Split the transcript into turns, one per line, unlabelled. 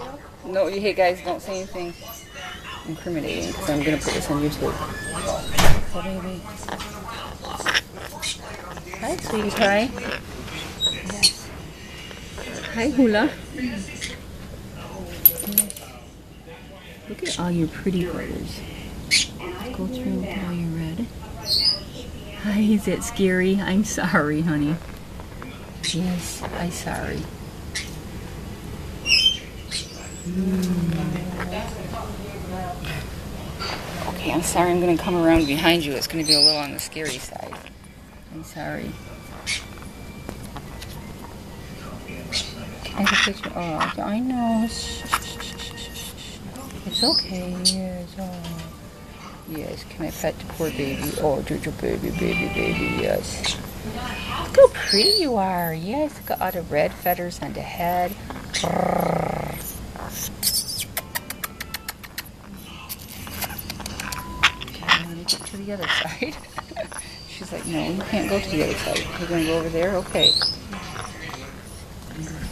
No, hey guys, don't say anything incriminating because I'm going to put this on YouTube. So, baby. Hi, sweetie pie. Hi, Hula. Look at all your pretty colors. Go through and look at all your red. Hi, is that scary? I'm sorry, honey. Yes, I'm sorry. Okay, I'm sorry. I'm going to come around behind you. It's going to be a little on the scary side. I'm sorry. I have a picture. Oh, I know. It's okay. Yes. Oh. Yes. Can I pet the poor baby? Oh, Jojo baby, yes. Look how pretty you are. Yes. Look at all the red feathers on the head. To the other side. She's like, no, you can't go to the other side. You're going to go over there? Okay.